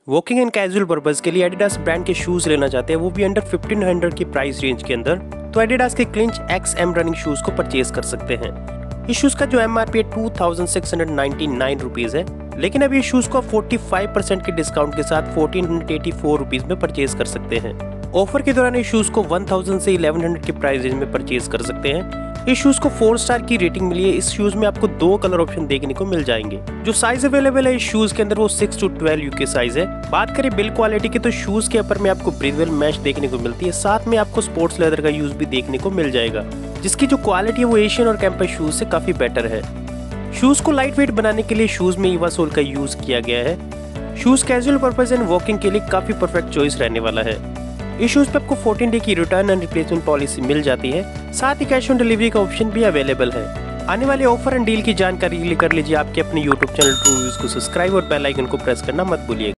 Walking and casual purpose के लिए Adidas brand के शूज लेना चाहते हैं, वो भी अंडर 1500 की प्राइस रेंज के अंदर, तो एडिडास के क्लिंच XM रनिंग शूज को परचेज कर सकते हैं। इस शूज का जो MRP है 2699 रुपीज है, लेकिन अब ये शूज को 45% के डिस्काउंट के साथ 1484 रुपीज में परचेज कर सकते हैं। ऑफर के दौरान इस शूज को 1000 से 1100 की प्राइस रेंज में परचेज कर सकते हैं। इस शूज को 4 स्टार की रेटिंग मिली है। इस शूज में आपको 2 कलर ऑप्शन देखने को मिल जाएंगे। जो साइज अवेलेबल है इस शूज के अंदर वो 6 to 12 UK साइज है। बात करें बिल्ड क्वालिटी की तो शूज के अपर में आपको ब्रीथवेल मैश देखने को मिलती है, साथ में आपको स्पोर्ट्स लेदर का यूज भी देखने को मिल जाएगा, जिसकी जो क्वालिटी है वो एशियन और कैंपस शूज से काफी बेटर है। शूज को लाइट वेट बनाने के लिए शूज में ईवा सोल का यूज किया गया है। Shoes casual purpose and walking के लिए काफी परफेक्ट चॉइस रहने वाला है। इस शूज पे आपको 14 डे की रिटर्न एंड रिप्लेसमेंट पॉलिसी मिल जाती है, साथ ही कैश ऑन डिलीवरी का ऑप्शन भी अवेलेबल है। आने वाले ऑफर एंड डील की जानकारी के लिए कर लीजिए आपके अपने YouTube चैनल ट्रू व्यूज को सब्सक्राइब और बेल आइकन को प्रेस करना मत भूलिएगा।